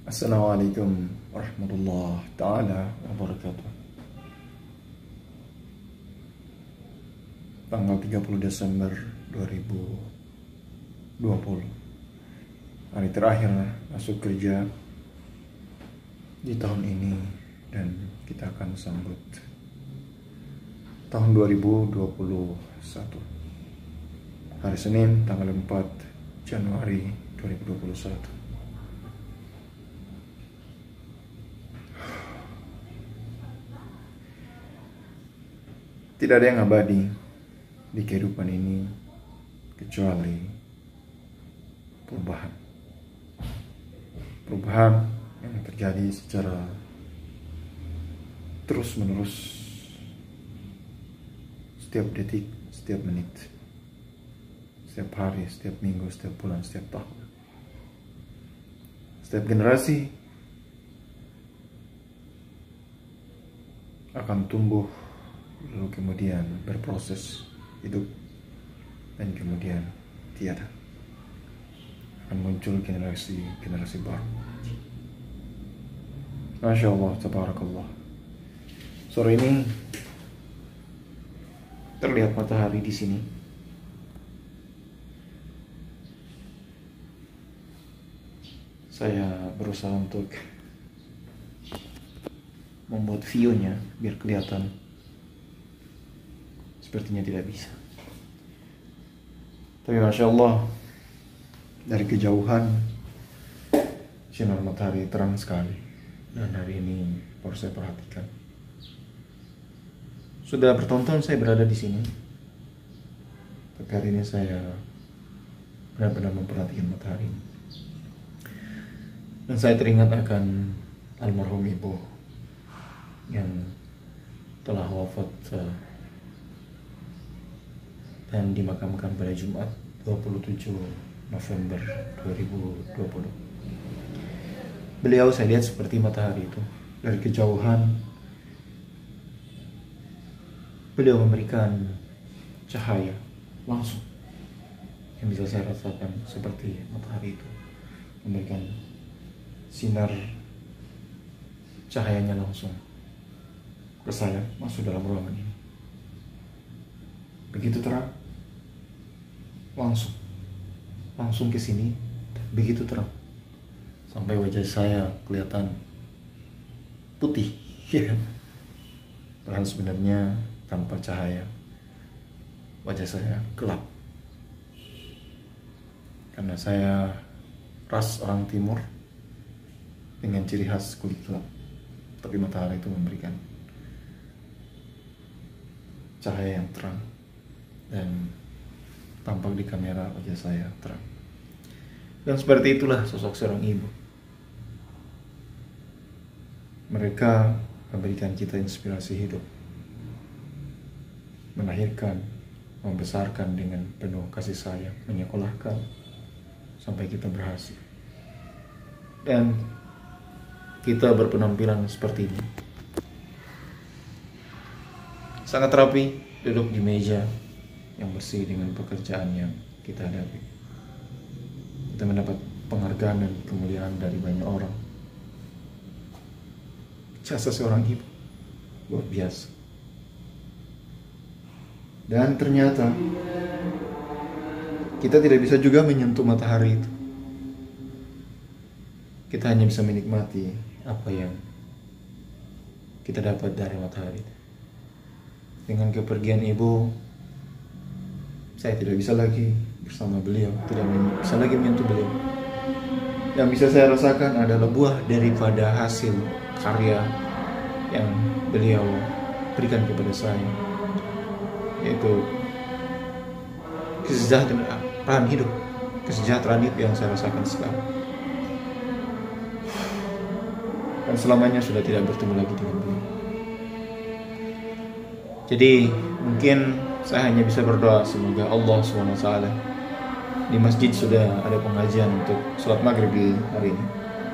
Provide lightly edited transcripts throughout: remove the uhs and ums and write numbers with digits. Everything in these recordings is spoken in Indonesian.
Assalamualaikum warahmatullahi ta'ala wabarakatuh. Tanggal 30 Desember 2020, hari terakhir masuk kerja di tahun ini, dan kita akan sambut tahun 2021. Hari Senin tanggal 4 Januari 2021. Tidak ada yang abadi di kehidupan ini kecuali perubahan. Perubahan yang terjadi secara terus-menerus, setiap detik, setiap menit, setiap hari, setiap minggu, setiap bulan, setiap tahun. Setiap generasi akan tumbuh, lalu kemudian berproses hidup, dan kemudian tiada. Akan muncul generasi baru. Masya Allah, tabarakallah. Sore ini terlihat matahari di sini. Saya berusaha untuk membuat view-nya biar kelihatan. Sepertinya tidak bisa. Tapi Masya Allah, dari kejauhan sinar matahari terang sekali. Dan hari ini baru saya perhatikan. Sudah bertonton saya berada di sini, tapi hari ini saya benar-benar memperhatikan matahari ini. Dan saya teringat akan almarhum ibu yang telah wafat dan dimakamkan pada Jumat 27 November 2020. Beliau saya lihat seperti matahari itu. Dari kejauhan beliau memberikan cahaya langsung yang bisa saya rasakan seperti matahari itu, memberikan sinar cahayanya langsung ke saya, masuk dalam ruangan ini. Begitu terang, langsung ke sini, begitu terang sampai wajah saya kelihatan putih, ya. Padahal sebenarnya tanpa cahaya wajah saya gelap, karena saya ras orang timur dengan ciri khas kulit gelap, tapi matahari itu memberikan cahaya yang terang, dan tampak di kamera wajah saya terang. Dan seperti itulah sosok seorang ibu. Mereka memberikan kita inspirasi hidup, melahirkan, membesarkan dengan penuh kasih sayang, menyekolahkan sampai kita berhasil. Dan kita berpenampilan seperti ini, sangat rapi, duduk di meja yang bersih dengan pekerjaan yang kita hadapi. Kita mendapat penghargaan dan kemuliaan dari banyak orang. Jasa seorang ibu luar biasa. Dan ternyata kita tidak bisa juga menyentuh matahari itu. Kita hanya bisa menikmati apa yang kita dapat dari matahari itu. Dengan kepergian ibu, saya tidak bisa lagi bersama beliau, tidak bisa lagi menyentuh beliau. Yang bisa saya rasakan adalah buah daripada hasil karya yang beliau berikan kepada saya, yaitu kesejahteraan hidup yang saya rasakan sekarang. Dan selamanya sudah tidak bertemu lagi dengan beliau. Jadi mungkin saya hanya bisa berdoa semoga Allah SWT, di masjid sudah ada pengajian untuk sholat maghrib di hari ini.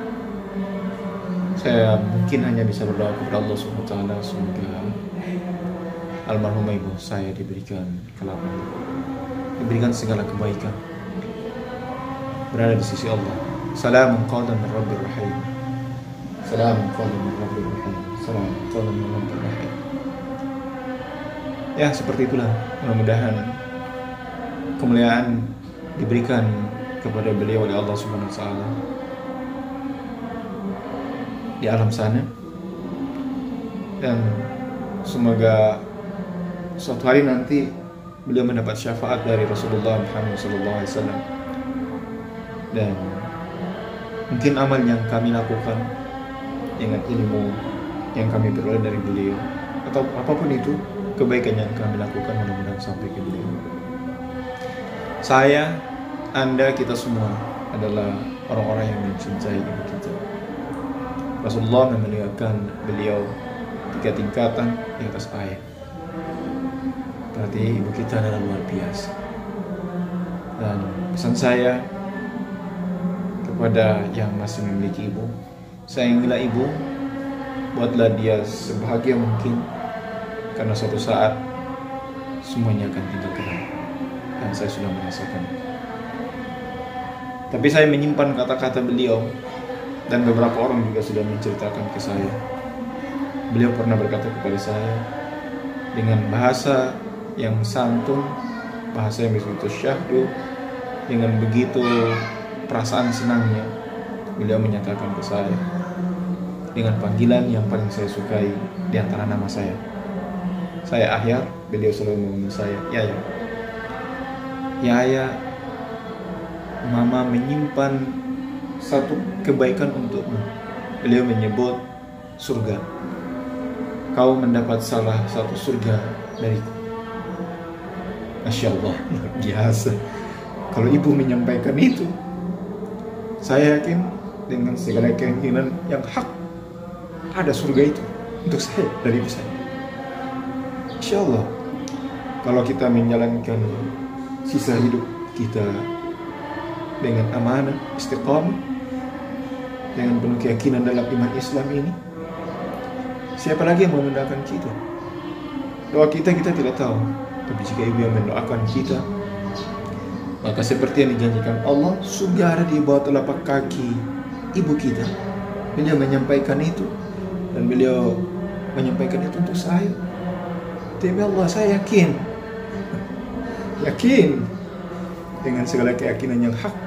Saya mungkin hanya bisa berdoa kepada Allah SWT semoga almarhumah ibu saya diberikan kelapangan, diberikan segala kebaikan, berada di sisi Allah. Salamun qawlan min Rabbir Rahim. Salam qaulan min rabbir rahim. Salam qaulan min rabbir rahim. Ya, seperti itulah. Mudah-mudahan kemuliaan diberikan kepada beliau oleh Allah Subhanahu wa taala di alam sana, dan semoga suatu hari nanti beliau mendapat syafaat dari Rasulullah Muhammad SAW. Dan mungkin amal yang kami lakukan dengan ilmu yang kami peroleh dari beliau, atau apapun itu kebaikan yang kami lakukan, mudah-mudahan sampai ke beliau. Saya, Anda, kita semua adalah orang-orang yang mencintai ibu kita. Rasulullah memuliakan beliau 3 tingkatan di atas ayat. Berarti ibu kita adalah luar biasa. Dan pesan saya kepada yang masih memiliki ibu, sayangilah ibu, buatlah dia sebahagia mungkin, karena suatu saat semuanya akan tinggal kenal. Dan saya sudah merasakan. Tapi saya menyimpan kata-kata beliau, dan beberapa orang juga sudah menceritakan ke saya. Beliau pernah berkata kepada saya dengan bahasa yang santun, bahasa yang begitu syahdu, dengan begitu perasaan senangnya, beliau menyatakan ke saya dengan panggilan yang paling saya sukai di antara nama saya. Saya Ahyar, beliau selalu memanggil saya Yaya. Yaya, Mama menyimpan satu kebaikan untukmu. Beliau menyebut surga. Kau mendapat salah satu surga dariku. Masya Allah, luar biasa. Kalau ibu menyampaikan itu, saya yakin dengan segala keyakinan yang hak, ada surga itu untuk saya dari ibu saya. Insya Allah, kalau kita menjalankan sisa hidup kita dengan amanah, istiqamah, dengan penuh keyakinan dalam iman Islam ini, siapa lagi yang mau mendoakan kita? Doa kita tidak tahu, tapi jika ibu yang mendoakan kita, maka seperti yang dijanjikan Allah, surga ada di bawah telapak kaki ibu kita. Beliau menyampaikan itu, dan beliau menyampaikan itu untuk saya. Demi Allah, saya yakin dengan segala keyakinan yang hak.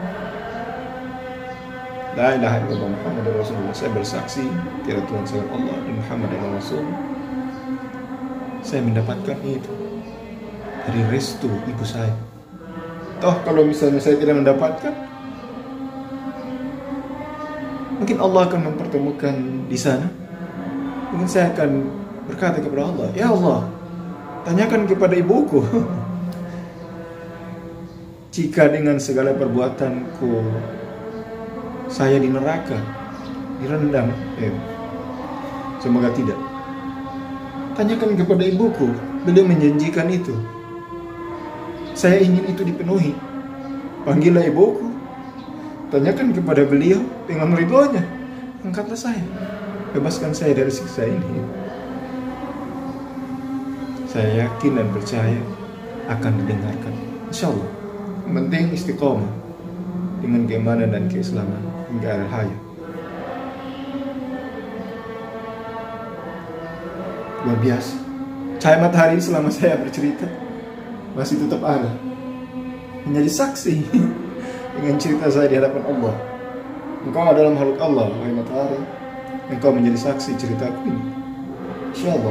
La ilaha illallah Muhammadur Rasulullah. Saya bersaksi tiada Tuhan selain Allah dan Muhammad adalah Rasul. Saya mendapatkan itu dari restu ibu saya. Toh kalau misalnya saya tidak mendapatkan, mungkin Allah akan mempertemukan di sana. Mungkin saya akan berkata kepada Allah, ya Allah, tanyakan kepada ibuku. Jika dengan segala perbuatanku saya di neraka, direndam, semoga tidak. Tanyakan kepada ibuku, beliau menjanjikan itu. Saya ingin itu dipenuhi. Panggillah ibuku, tanyakan kepada beliau dengan ridhonya. Angkatlah saya, bebaskan saya dari siksa ini. Saya yakin dan percaya akan didengarkan, insya Allah. Yang penting istiqomah dengan keimanan dan keislaman hingga akhir hayat. Luar biasa. Cahaya matahari selama saya bercerita masih tetap ada, menjadi saksi dengan cerita saya di hadapan Allah. Engkau dalam makhluk Allah, wahai matahari. Engkau menjadi saksi ceritaku ini. Insyaallah.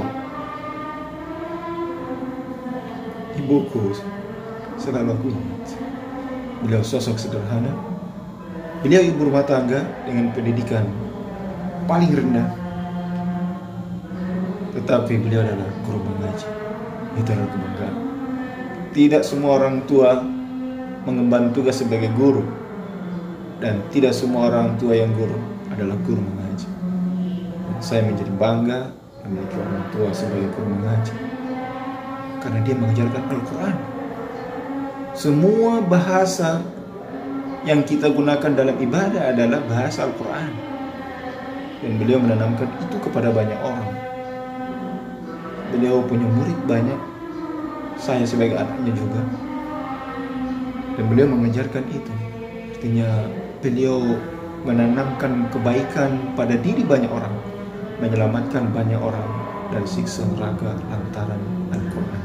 Ibuku selalu aku ingat. Beliau sosok sederhana. Beliau ibu rumah tangga dengan pendidikan paling rendah. Tetapi beliau adalah guru mengaji. Itu adalah kebanggaan. Tidak semua orang tua mengemban tugas sebagai guru, dan tidak semua orang tua yang guru adalah guru mengaji. Saya menjadi bangga memiliki orang tua sebagai guru mengaji, karena dia mengajarkan Al-Quran. Semua bahasa yang kita gunakan dalam ibadah adalah bahasa Al-Quran, dan beliau menanamkan itu kepada banyak orang. Beliau punya murid banyak, saya sebagai anaknya juga, dan beliau mengajarkan itu. Artinya beliau menanamkan kebaikan pada diri banyak orang, menyelamatkan banyak orang dari siksa neraka lantaran Al-Quran.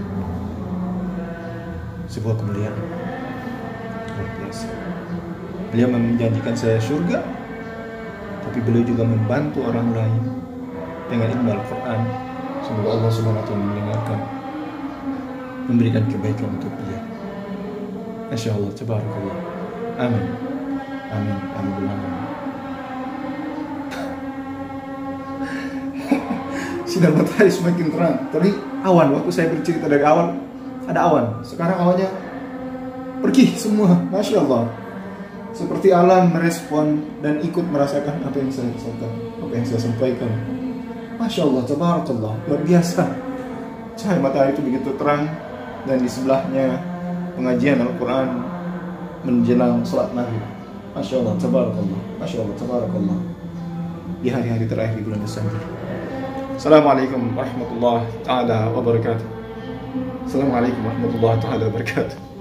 Sebuah kemuliaan luar biasa. Beliau menjanjikan saya surga, tapi beliau juga membantu orang lain dengan ilmu Al-Quran. Semoga Allah SWT mendengarkan, memberikan kebaikan untuk dia. Masya Allah, tabarakallah. Amin. Amin. Amin. Amin. Sinar matahari semakin terang. Tadi awan, waktu saya bercerita dari awal ada awan. Sekarang awannya pergi semua. Masya Allah. Seperti alam merespon dan ikut merasakan apa yang saya rasakan, apa yang saya sampaikan. Masya Allah, tabarakallah, luar biasa. Cahaya matahari itu begitu terang, dan di sebelahnya pengajian Al-Quran menjelang salat maghrib. Masya Allah, tabarakallah, Masya Allah, tabarakallah. Di hari-hari terakhir di bulan Desember. Assalamualaikum warahmatullahi taala wabarakatuh. Assalamualaikum warahmatullahi taala wabarakatuh.